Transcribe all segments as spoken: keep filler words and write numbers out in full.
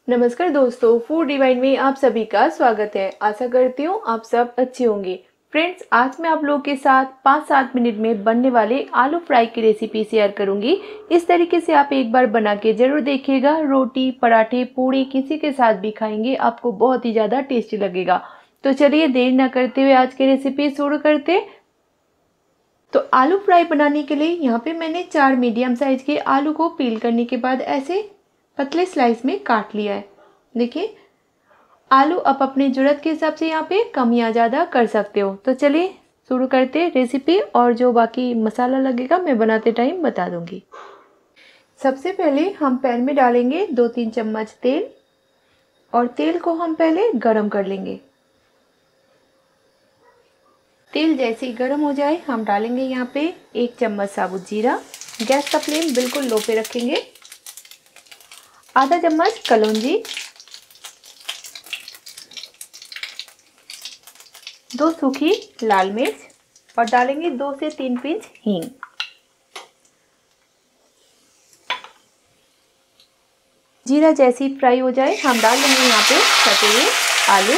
नमस्कार दोस्तों, food divine में आप सभी का स्वागत है। आशा करती हूँ आप सब अच्छे होंगे। फ्रेंड्स, आज मैं आप लोगों के साथ पाँच सात मिनट में बनने वाले आलू फ्राई की रेसिपी शेयर करूंगी। इस तरीके से आप एक बार बना के जरूर देखिएगा। रोटी, पराठे, पूड़ी किसी के साथ भी खाएंगे, आपको बहुत ही ज़्यादा टेस्टी लगेगा। तो चलिए देर न करते हुए आज की रेसिपी शुरू करते। तो आलू फ्राई बनाने के लिए यहाँ पे मैंने चार मीडियम साइज के आलू को पील करने के बाद ऐसे पतले स्लाइस में काट लिया है। देखिए, आलू आप अपने ज़रूरत के हिसाब से यहाँ पे कम या ज़्यादा कर सकते हो। तो चलिए शुरू करते हैं रेसिपी, और जो बाकी मसाला लगेगा मैं बनाते टाइम बता दूंगी। सबसे पहले हम पैन में डालेंगे दो तीन चम्मच तेल, और तेल को हम पहले गरम कर लेंगे। तेल जैसे ही गर्म हो जाए हम डालेंगे यहाँ पे एक चम्मच साबुत जीरा। गैस का फ्लेम बिल्कुल लो पे रखेंगे। आधा चम्मच कलौंजी, दो सूखी लाल मिर्च, और डालेंगे दो से तीन पिंच हींग। जीरा जैसी फ्राई हो जाए हम डाल देंगे यहाँ पे कटे हुए आलू।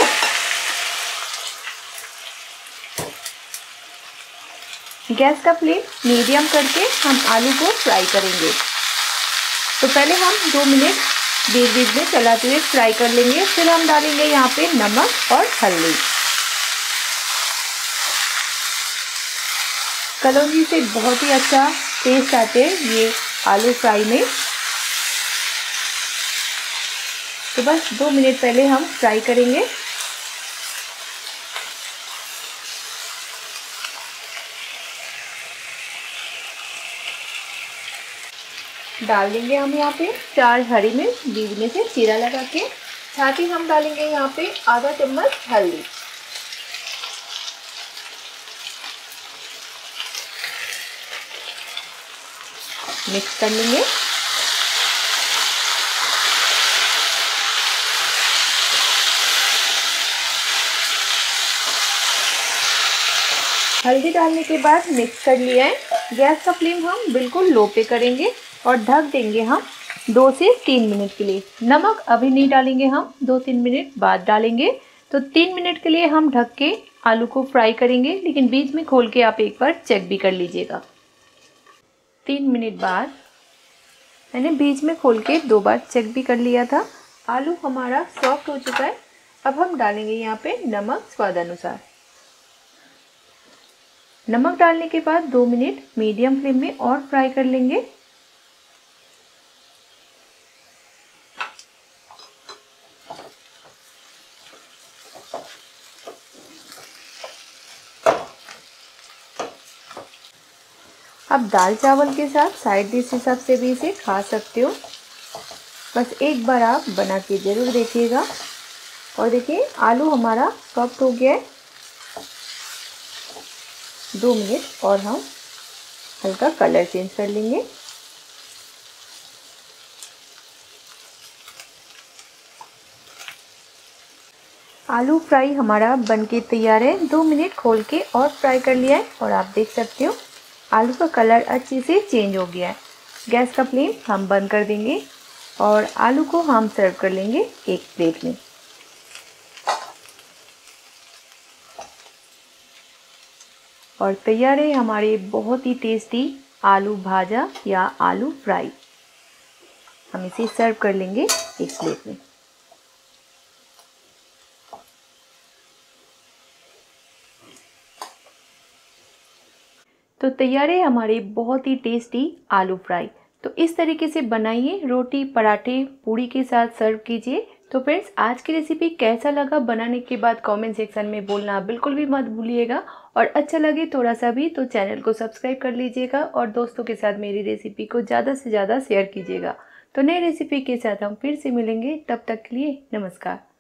गैस का फ्लेम मीडियम करके हम आलू को फ्राई करेंगे। तो पहले हम दो मिनट बीच बीच में चलाते हुए फ्राई कर लेंगे। फिर हम डालेंगे यहाँ पे नमक और हल्दी। कलौंजी से बहुत ही अच्छा टेस्ट आते हैं ये आलू फ्राई में। तो बस दो मिनट पहले हम फ्राई करेंगे। डाल देंगे हम यहाँ पे चार हरी मिर्च बीच में से चीरा लगा के। साथ ही हम डालेंगे यहाँ पे आधा चम्मच हल्दी। मिक्स कर लेंगे। हल्दी डालने के बाद मिक्स कर लिया है। गैस का फ्लेम हम बिल्कुल लो पे करेंगे और ढक देंगे हम दो से तीन मिनट के लिए। नमक अभी नहीं डालेंगे, हम दो तीन मिनट बाद डालेंगे। तो तीन मिनट के लिए हम ढक के आलू को फ्राई करेंगे, लेकिन बीच में खोल के आप एक बार चेक भी कर लीजिएगा। तीन मिनट बाद मैंने बीच में खोल के दो बार चेक भी कर लिया था। आलू हमारा सॉफ्ट हो चुका है। अब हम डालेंगे यहाँ पे नमक स्वाद अनुसार। नमक डालने के बाद दो मिनट मीडियम फ्लेम में और फ्राई कर लेंगे। अब दाल चावल के साथ साइड डिश हिसाब से भी इसे खा सकते हो। बस एक बार आप बना के ज़रूर देखिएगा। और देखिए, आलू हमारा सॉफ्ट हो गया है। दो मिनट और हम हल्का कलर चेंज कर लेंगे। आलू फ्राई हमारा बनके तैयार है। दो मिनट खोल के और फ्राई कर लिया है, और आप देख सकते हो आलू का कलर अच्छे से चेंज हो गया है। गैस का फ्लेम हम बंद कर देंगे और आलू को हम सर्व कर लेंगे एक प्लेट में। और तैयार है हमारे बहुत ही टेस्टी आलू भाजा या आलू फ्राई। हम इसे सर्व कर लेंगे एक प्लेट में। तो तैयार है हमारे बहुत ही टेस्टी आलू फ्राई। तो इस तरीके से बनाइए, रोटी, पराठे, पूड़ी के साथ सर्व कीजिए। तो फ्रेंड्स, आज की रेसिपी कैसा लगा बनाने के बाद कमेंट सेक्शन में बोलना बिल्कुल भी मत भूलिएगा। और अच्छा लगे थोड़ा सा भी तो चैनल को सब्सक्राइब कर लीजिएगा, और दोस्तों के साथ मेरी रेसिपी को ज़्यादा से ज़्यादा शेयर कीजिएगा। तो नई रेसिपी के साथ हम फिर से मिलेंगे, तब तक के लिए नमस्कार।